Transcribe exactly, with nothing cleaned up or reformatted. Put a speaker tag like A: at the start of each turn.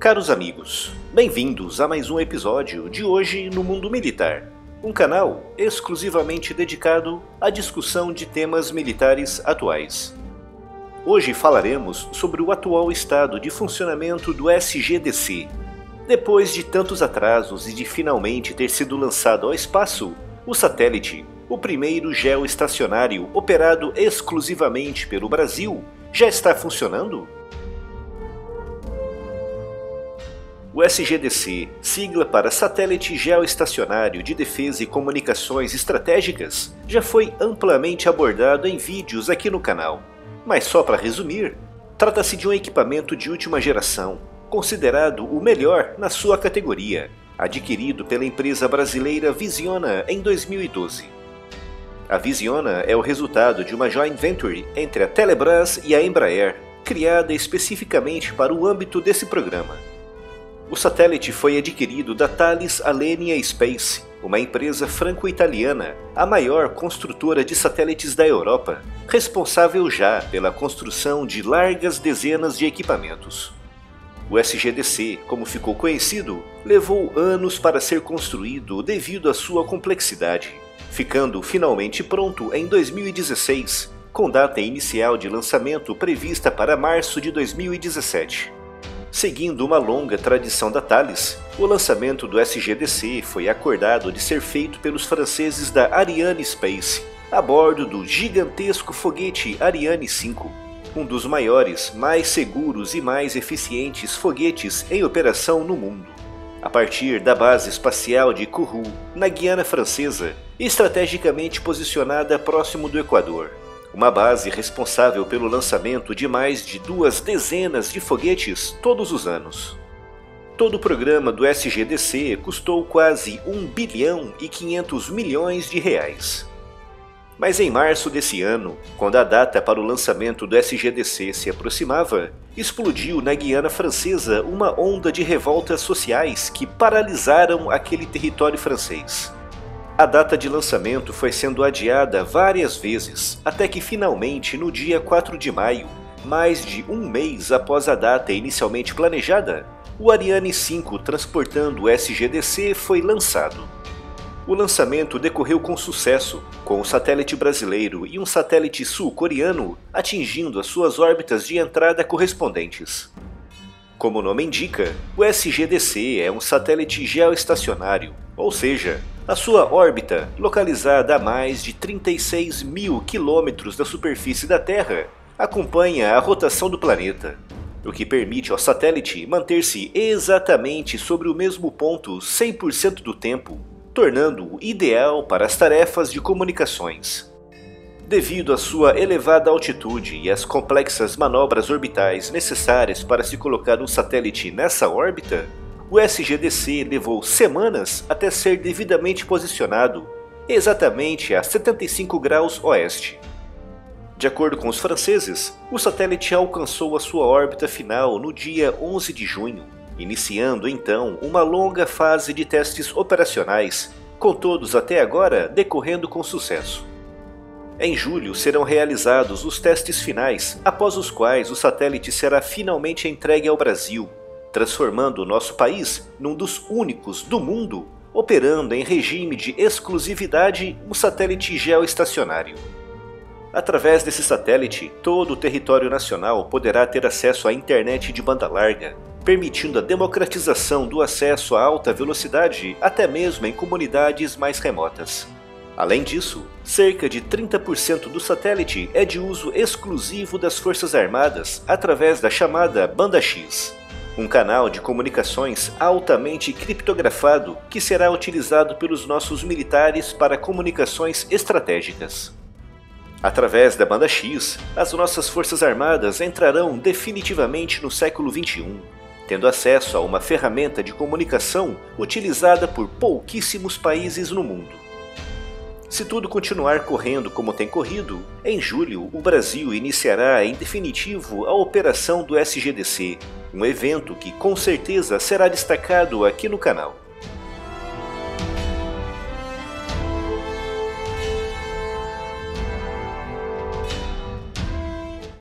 A: Caros amigos, bem-vindos a mais um episódio de Hoje no Mundo Militar, um canal exclusivamente dedicado à discussão de temas militares atuais. Hoje falaremos sobre o atual estado de funcionamento do S G D C. Depois de tantos atrasos e de finalmente ter sido lançado ao espaço, o satélite, o primeiro geoestacionário operado exclusivamente pelo Brasil, já está funcionando? O S G D C, sigla para Satélite Geoestacionário de Defesa e Comunicações Estratégicas, já foi amplamente abordado em vídeos aqui no canal. Mas só para resumir, trata-se de um equipamento de última geração, considerado o melhor na sua categoria, adquirido pela empresa brasileira Visiona em dois mil e doze. A Visiona é o resultado de uma joint venture entre a Telebrás e a Embraer, criada especificamente para o âmbito desse programa. O satélite foi adquirido da Thales Alenia Space, uma empresa franco-italiana, a maior construtora de satélites da Europa, responsável já pela construção de largas dezenas de equipamentos. O S G D C, como ficou conhecido, levou anos para ser construído devido à sua complexidade, ficando finalmente pronto em dois mil e dezesseis, com data inicial de lançamento prevista para março de dois mil e dezessete. Seguindo uma longa tradição da Thales, o lançamento do S G D C foi acordado de ser feito pelos franceses da Ariane Space, a bordo do gigantesco foguete Ariane cinco, um dos maiores, mais seguros e mais eficientes foguetes em operação no mundo. A partir da base espacial de Kourou, na Guiana Francesa, estrategicamente posicionada próximo do Equador, uma base responsável pelo lançamento de mais de duas dezenas de foguetes todos os anos. Todo o programa do S G D C custou quase um bilhão e quinhentos milhões de reais. Mas em março desse ano, quando a data para o lançamento do S G D C se aproximava, explodiu na Guiana Francesa uma onda de revoltas sociais que paralisaram aquele território francês. A data de lançamento foi sendo adiada várias vezes, até que finalmente no dia quatro de maio, mais de um mês após a data inicialmente planejada, o Ariane cinco transportando o S G D C foi lançado. O lançamento decorreu com sucesso, com o satélite brasileiro e um satélite sul-coreano atingindo as suas órbitas de entrada correspondentes. Como o nome indica, o S G D C é um satélite geoestacionário, ou seja, a sua órbita, localizada a mais de trinta e seis mil quilômetros da superfície da Terra, acompanha a rotação do planeta, o que permite ao satélite manter-se exatamente sobre o mesmo ponto cem por cento do tempo, tornando-o ideal para as tarefas de comunicações. Devido à sua elevada altitude e às complexas manobras orbitais necessárias para se colocar um satélite nessa órbita, o S G D C levou semanas até ser devidamente posicionado, exatamente a setenta e cinco graus oeste. De acordo com os franceses, o satélite alcançou a sua órbita final no dia onze de junho, iniciando então uma longa fase de testes operacionais, com todos até agora decorrendo com sucesso. Em julho serão realizados os testes finais, após os quais o satélite será finalmente entregue ao Brasil, transformando o nosso país num dos únicos do mundo operando em regime de exclusividade um satélite geoestacionário. Através desse satélite, todo o território nacional poderá ter acesso à internet de banda larga, permitindo a democratização do acesso a alta velocidade até mesmo em comunidades mais remotas. Além disso, cerca de trinta por cento do satélite é de uso exclusivo das Forças Armadas através da chamada Banda X, um canal de comunicações altamente criptografado que será utilizado pelos nossos militares para comunicações estratégicas. Através da Banda X, as nossas Forças Armadas entrarão definitivamente no século vinte e um, tendo acesso a uma ferramenta de comunicação utilizada por pouquíssimos países no mundo. Se tudo continuar correndo como tem corrido, em julho o Brasil iniciará em definitivo a operação do S G D C, um evento que com certeza será destacado aqui no canal.